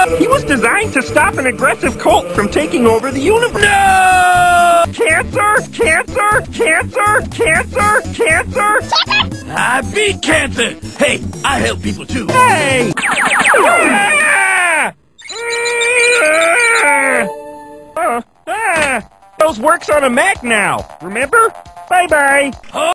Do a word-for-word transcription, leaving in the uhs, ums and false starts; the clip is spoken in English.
He was designed to stop an aggressive cult from taking over the universe. No! Cancer! Cancer! Cancer! Cancer! Cancer! I beat cancer! Hey, I help people too. Hey! Ah! Ah! Ah! Those works on a Mac now, remember? Bye-bye.